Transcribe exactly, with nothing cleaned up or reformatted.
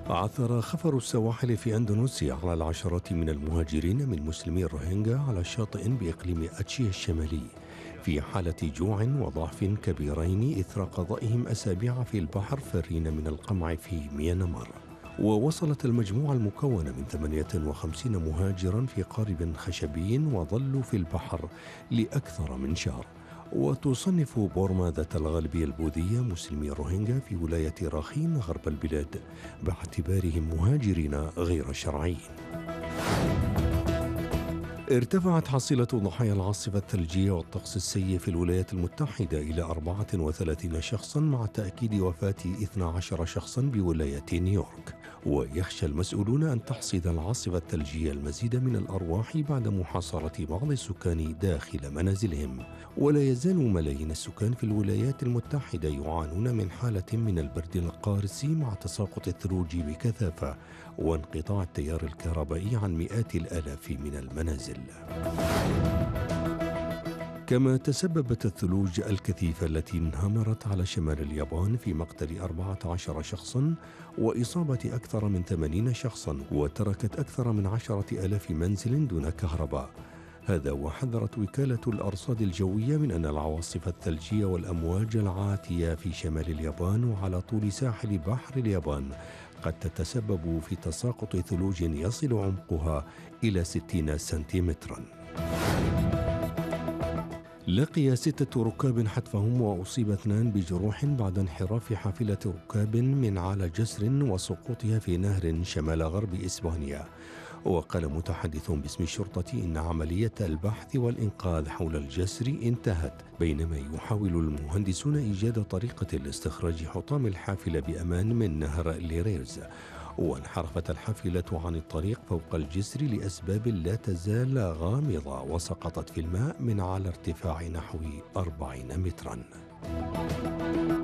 عثر خفر السواحل في أندونيسيا على العشرات من المهاجرين من مسلمي الروهينجا على شاطئ بإقليم أتشي الشمالي في حالة جوع وضعف كبيرين إثر قضائهم أسابيع في البحر فرين من القمع في ميانمار. ووصلت المجموعة المكونة من ثمانية وخمسين مهاجرا في قارب خشبي وظلوا في البحر لأكثر من شهر. وتصنف بورما ذات الغالبية البوذية مسلمي الروهينجا في ولاية راخين غرب البلاد باعتبارهم مهاجرين غير شرعيين. ارتفعت حصيلة ضحايا العاصفة الثلجية والطقس السيء في الولايات المتحدة إلى أربعة وثلاثين شخصا مع تأكيد وفاة اثنا عشر شخصا بولاية نيويورك. ويخشى المسؤولون أن تحصد العاصفة الثلجية المزيد من الأرواح بعد محاصرة بعض السكان داخل منازلهم. ولا يزال ملايين السكان في الولايات المتحدة يعانون من حالة من البرد القارس مع تساقط الثلوج بكثافة وانقطاع التيار الكهربائي عن مئات الآلاف من المنازل. كما تسببت الثلوج الكثيفة التي انهمرت على شمال اليابان في مقتل أربعة عشر شخصا وإصابة أكثر من ثمانين شخصا وتركت أكثر من عشرة آلاف منزل دون كهرباء. هذا وحذرت وكالة الأرصاد الجوية من أن العواصف الثلجية والأمواج العاتية في شمال اليابان وعلى طول ساحل بحر اليابان قد تتسبب في تساقط ثلوج يصل عمقها إلى ستين سنتيمترا. لقي ستة ركاب حتفهم وأصيب اثنان بجروح بعد انحراف حافلة ركاب من على جسر وسقوطها في نهر شمال غرب إسبانيا. وقال متحدث باسم الشرطة إن عملية البحث والإنقاذ حول الجسر انتهت بينما يحاول المهندسون إيجاد طريقة لاستخراج حطام الحافلة بأمان من نهر ليريرز. وانحرفت الحافلة عن الطريق فوق الجسر لأسباب لا تزال غامضة وسقطت في الماء من على ارتفاع نحو أربعين مترا.